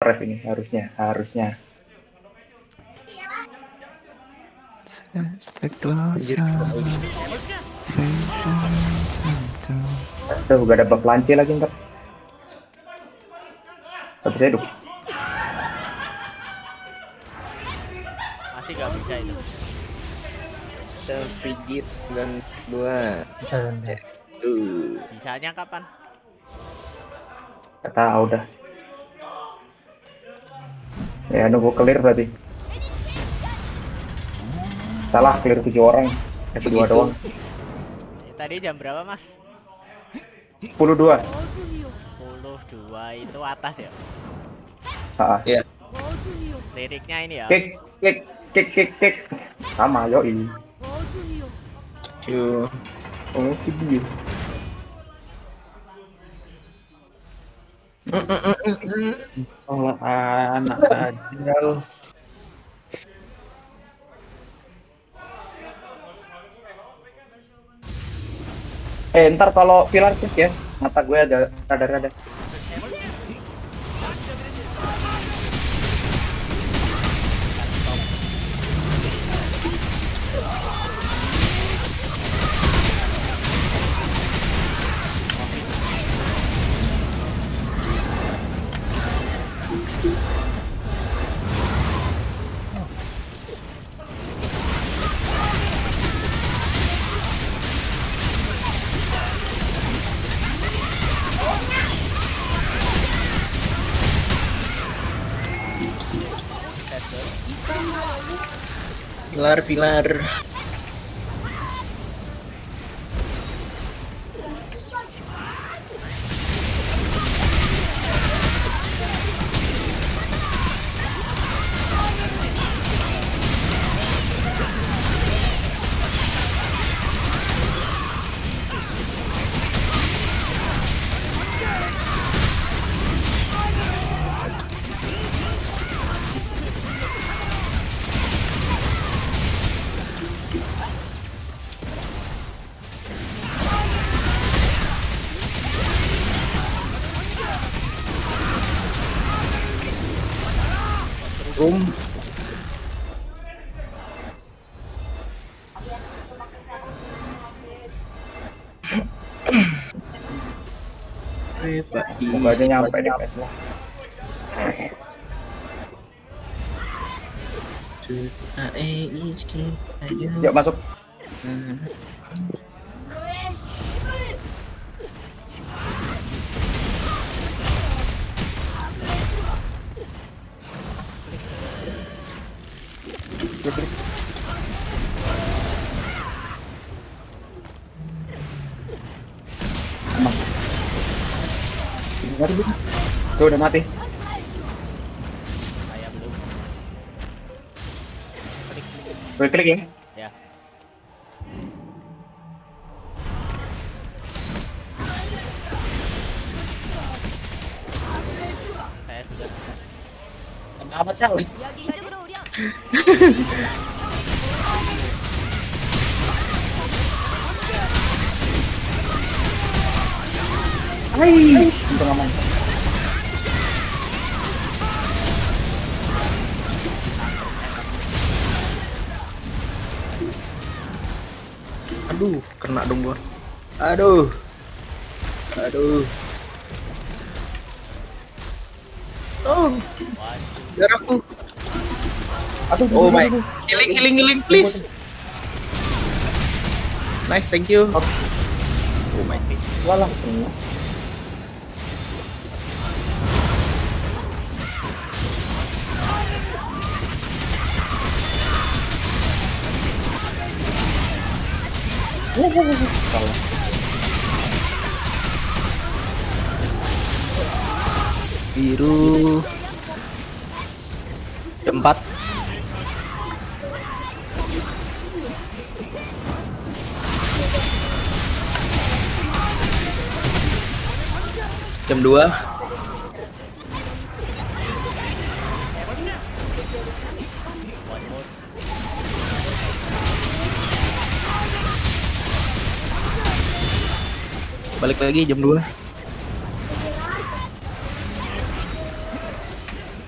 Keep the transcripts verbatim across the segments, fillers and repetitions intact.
ref ini harusnya, harusnya. Tuh gak ada buff lance lagi ntar. Gak bisa hidup. Masih gak bisa itu. Frigid sembilan dua. Tuh. Bisanya kapan? Gak tahu udah. Ya nunggu clear berarti. Salah, clear tujuh orang. Eh, dua doang. Tadi jam berapa, Mas? sepuluh dua. sepuluh dua itu atas ya? Ah, iya. Liriknya ini ya? Kick, kick, kick, kick, kick. Sama, yoi. Cuy. Oh, cibi. Oh, anak ajal. Eh, ntar kalau pilar kick ya, mata gue ada rada-rada. Pilar, pilar. Room. Semoga aja nyampe di P S lah. Yuk masuk. Emang. Tuh udah mati. Saya belum. Gue klik ya. Ya. Saya sudah. Apa cal? Hai, untung aman. Aduh, kena dong gua. Aduh. Aduh. Oh. Darahku. Aduh, Oh my. Healing, healing, healing, please. Nice, thank you. Oh my god. Walah. Biru. Jam empat. Jam dua. Balik lagi jam dua.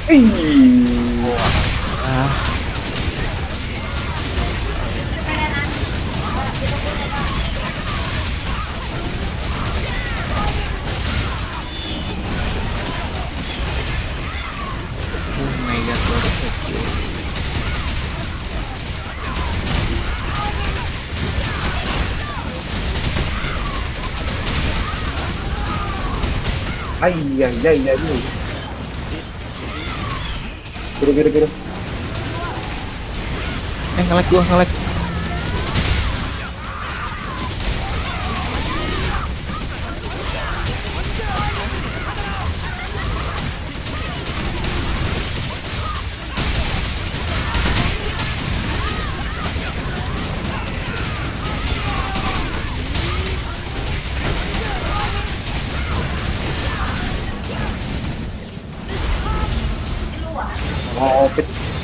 Ih. Ah. Oh my god, what is it? Ay, ay, ay, ay, ay. Biru, biru, biru. Eh, nge-lag gua, nge-lag. Oh, fit.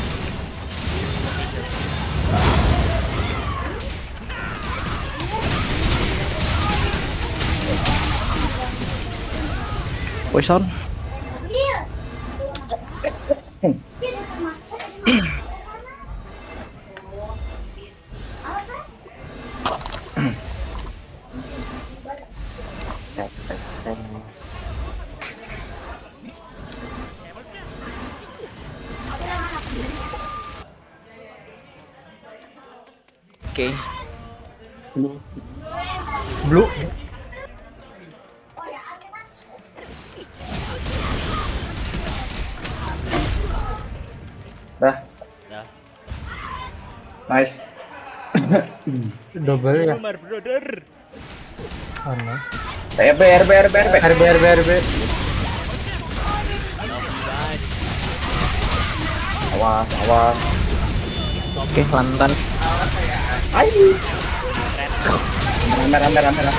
Poison. Oke. Blue. Dah, Dah. nice. Double ya. Umar brother. Mana? R B, R B, R B, R B. R B R B R B. Awas, awas. Oke, lantan. Ayo. Merah, merah, merah.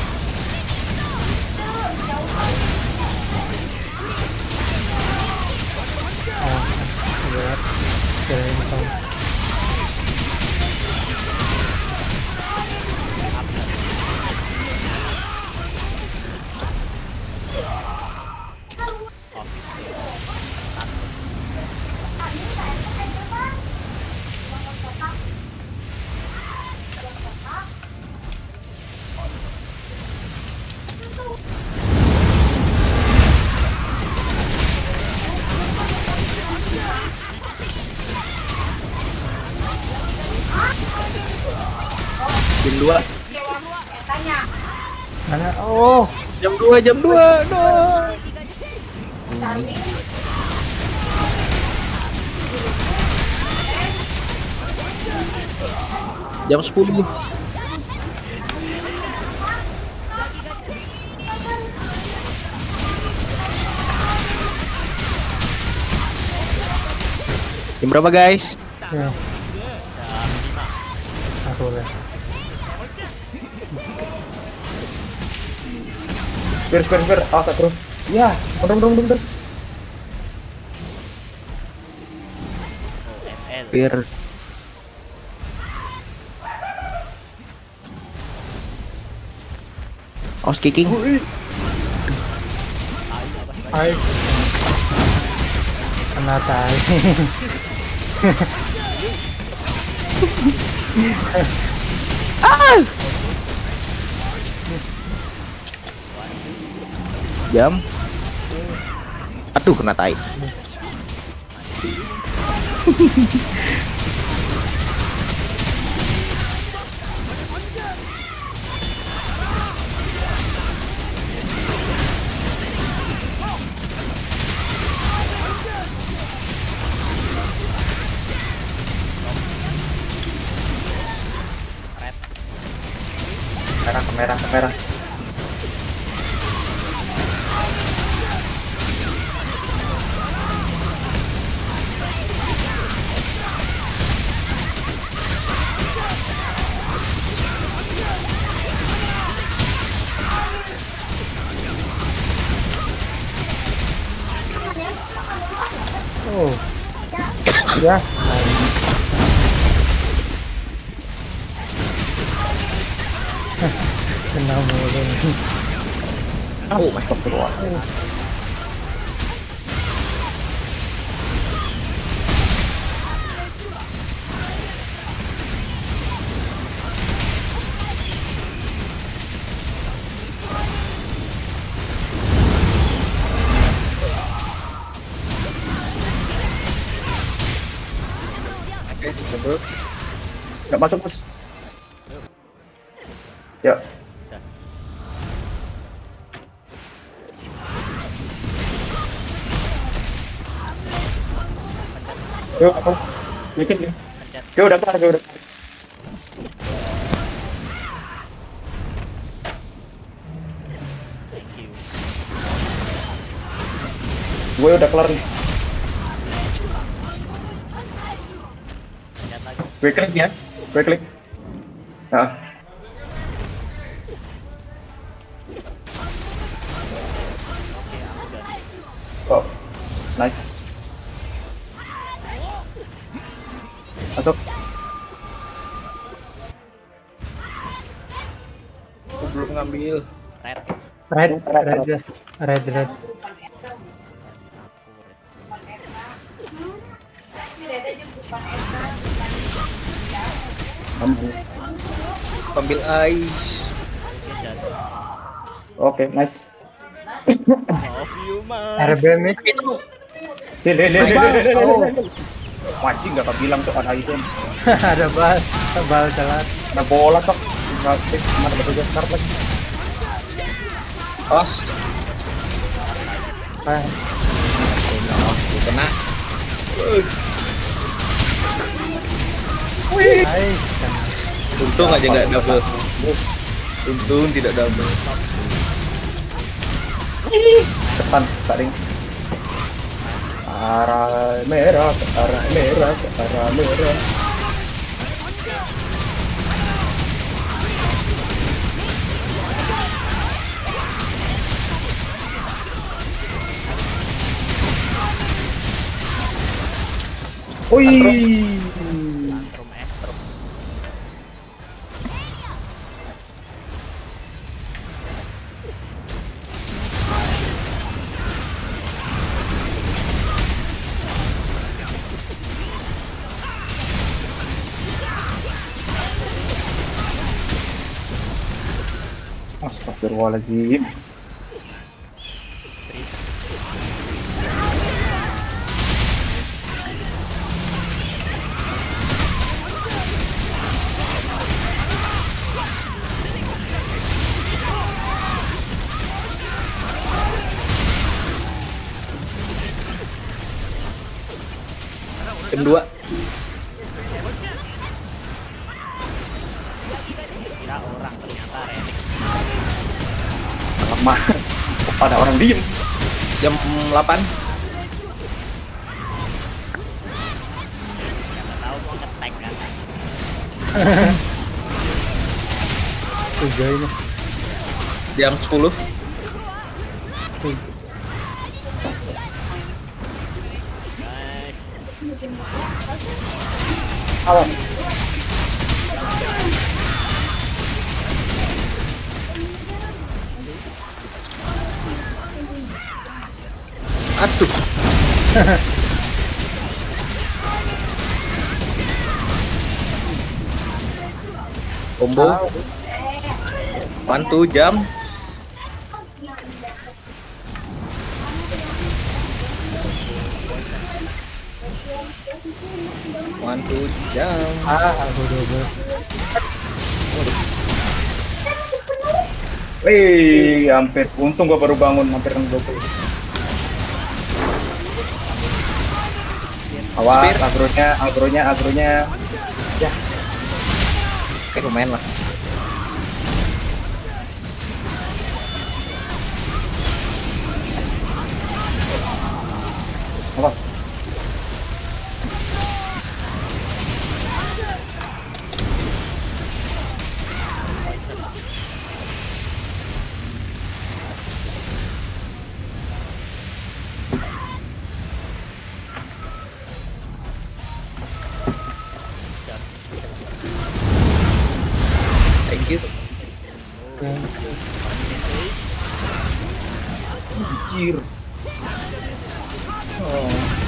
Lihat. Kirain tahu. Jam dua. Mana? Oh, Jam dua, jam dua. No. Jam sepuluh. Jam berapa, guys? ya. Aku lihat. Bir, bir, bir. Awas, bro. Ya, mundur, mundur, mundur. L. Biar Os kicking. Hai. Kena tai. Ah! Jam. Aduh, kena tai. Merah, ke merah, ke merah. Oh. Ya. Kena mulu. Oh my Astagfirullah. Yuk. Nggak masuk bos. Ya. Yuk apa? Dikit ya. Pencet. Gue udah kelar, gue udah. Thank you. Gue udah kelar nih. Pencet lagi. Gue klik ya. Gue klik. Nah. Oke, aku udah. Oh. Nice. Masuk. Aku belum ngambil. Red. Red, red, red, red, red. Ambil. Ambil ice. Oke, jatuh. Oke, nice. Love you, mas. R B mid. Deh, deh, deh, deh, deh, deh, deh, Oh. deh. Wajib nggak kebilang tuh ada itu. Ada bal, bal telat. Ada bola tok. Nggak fix, mana betul dia start lagi. Os. Ah, Kena. nice. Untung aja nggak double. Untung tidak double. Depan, taring. Arah merah, ke arah merah, ke arah merah. Wih. Tantrum ekstrum. Astagfirullahaladzim. Tim dua. Kira orang ternyata Renik. Lemah. Ada orang diem. Jam delapan. Siapa tahu mau nge-tank kan. Tujuh ini. Jam sepuluh. Guys, Awas. Aduh. Combo. Bantu jam. Bantu jam. Ah, aku double. Wih, hampir. Untung gua baru bangun, hampir kena double. Awas, agronya, agronya, agronya. Ya, Oke, lumayan lah. awas. Thank you. Anjir. Oh.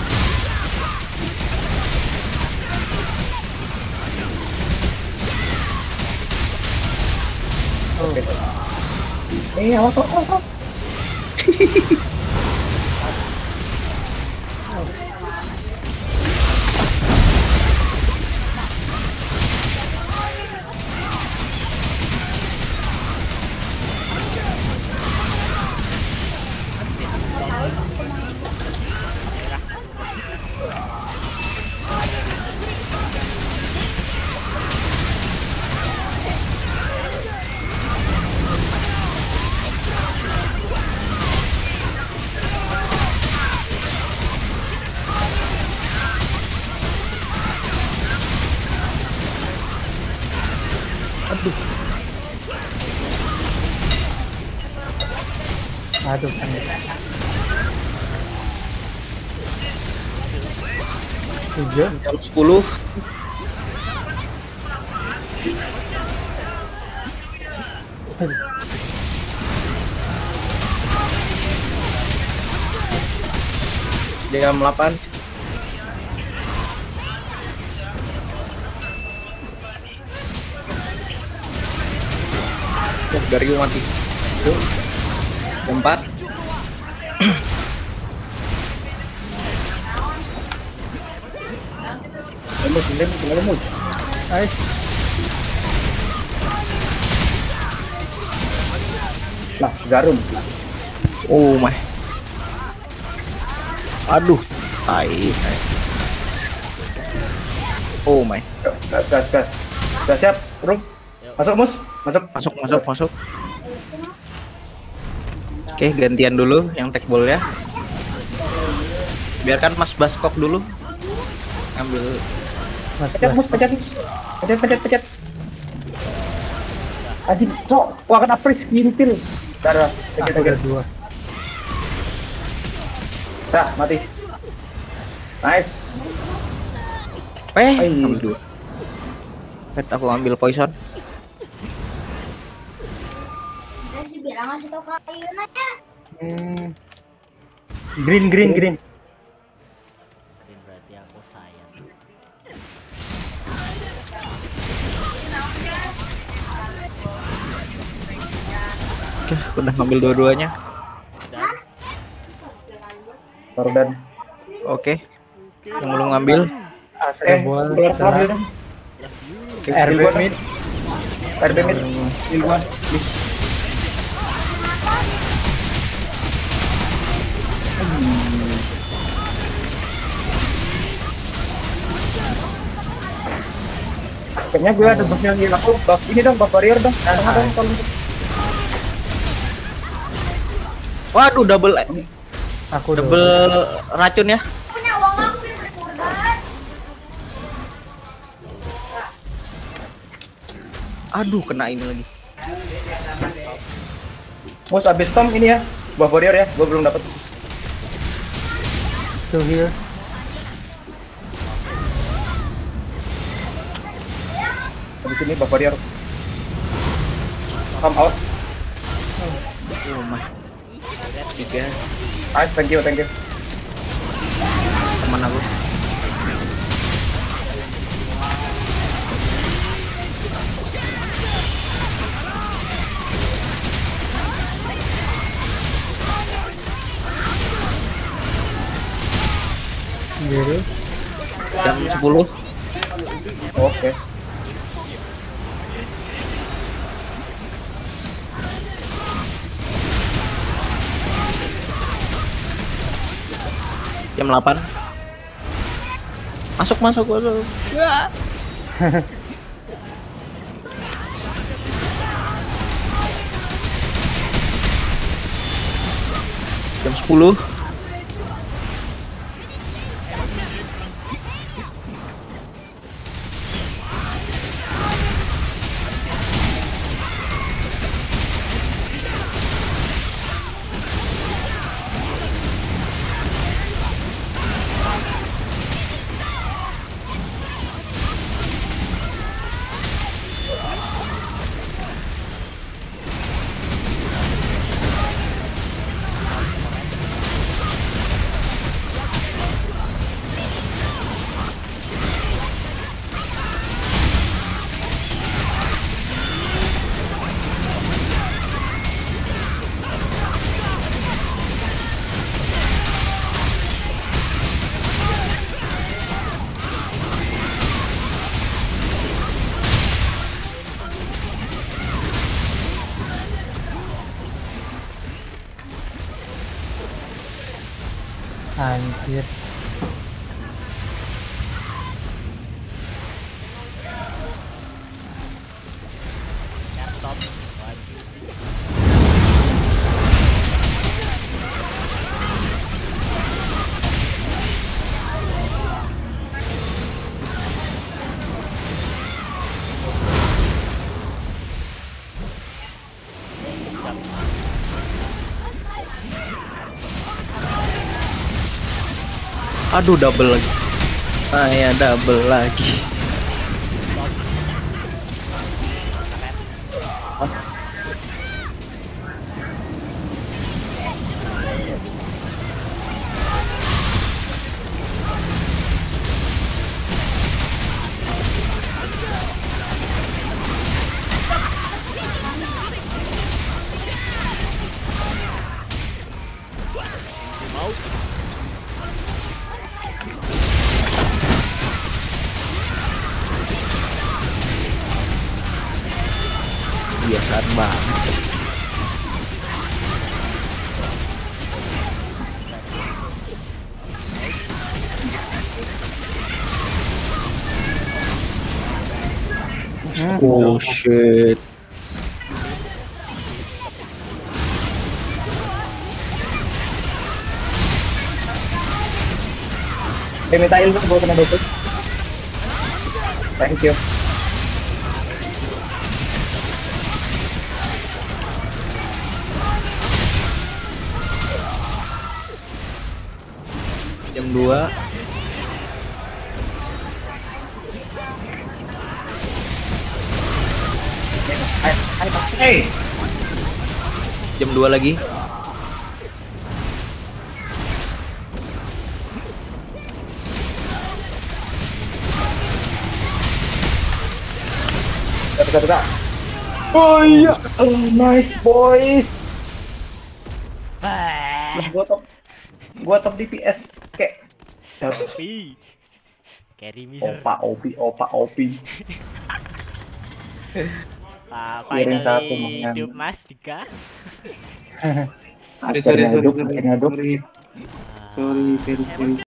Oke. Eh, awas, awas, awas. Aduh, kan. Tujuh. Jam sepuluh. Aduh. Jam delapan. Oh, dari mati. Jam empat. Lemus, lemus, lemus. Ais. Nah, garum. Oh my. Aduh, tai. tai. Oh my. Gas, gas, gas. Udah siap, bro. Masuk, Mus. Masuk. Masuk, masuk, masuk. Oke, gantian dulu yang tag ball ya. Biarkan Mas Baskok dulu ambil. Mas Pencet, Mus, pencet, Mus. Pencet, pencet, pencet. Anjing, cok. Wah, kena freeze kintil. Darah. Pencet, Aku udah pencet. dua. Dah, mati. Nice. Eh, Ai. ambil dua. Bet, aku ambil poison. Saya sih bilang ngasih tau Kak Yuna ya. Hmm. Green, green, green. Ini berarti aku sayang. Oke, aku udah ngambil dua-duanya. Dan Korban. Oke. Yang belum ngambil. Asal Eh, ball. keluar keluar telat. dong. R B mid. R B mid. Ilmuwan. Kayaknya gue ada buff yang hilang. Oh, buff ini dong, buff warrior dong. Nah, nah, dong, tolong. Waduh, double Aku udah. double racun ya. Punya uang aku biar beli korban. Aduh, kena ini lagi. Mus abis storm ini ya, buff warrior ya. Gue belum dapat. Two heal. Habis ini buff warrior. Come out. Oh my. Tiga Nice, thank you, thank you. teman aku. Biru. Jam sepuluh. Oke. Jam delapan. Masuk, masuk, masuk. Ya. Jam sepuluh. Anjir. ya stop. Wajib. Aduh, double lagi. Saya double lagi. Biasaan banget. Oh shit. Eh, minta ilmu gue kena dokter. Thank you. Jam dua. Hey, Jam dua lagi. Dekat dekat. Oh iya, oh, nice boys. Lah, gua top, gua top D P S kayak Tapi carry miser. opa opi opa opi. Pak Kirim satu finally mengan. hidup Mas Dika. Sorry sorry sorry. Akhirnya hidup. Ah, Sorry, sorry, sorry.